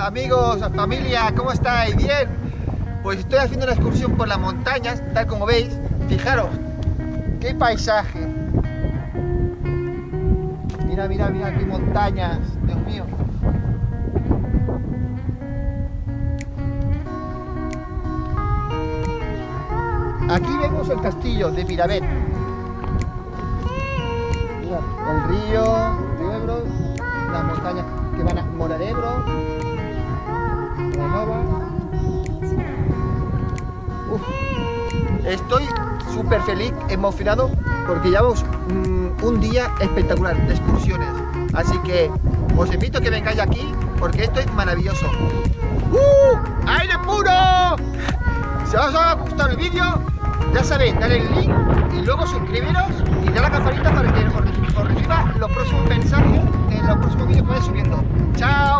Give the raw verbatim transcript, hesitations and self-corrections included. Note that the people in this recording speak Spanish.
amigos, familia, ¿cómo estáis? ¿Bien? Pues estoy haciendo una excursión por las montañas, tal como veis. Fijaros, qué paisaje. Mira, mira, mira, qué montañas, Dios mío. Aquí vemos el castillo de Miravet. Mira, el río, río Ebro, las montañas que van a Móra d'Ebre, la Nova. Uf. Estoy súper feliz, emocionado, porque llevamos mm, un día espectacular de excursiones. Así que os invito a que vengáis aquí, porque esto es maravilloso. ¡Uh! ¡Aire puro! Si os ha gustado el vídeo, ya sabéis, dale el link y luego suscribiros y dale a la campanita para que os reciba los próximos mensajes en los próximos vídeos que vaya subiendo. ¡Chao!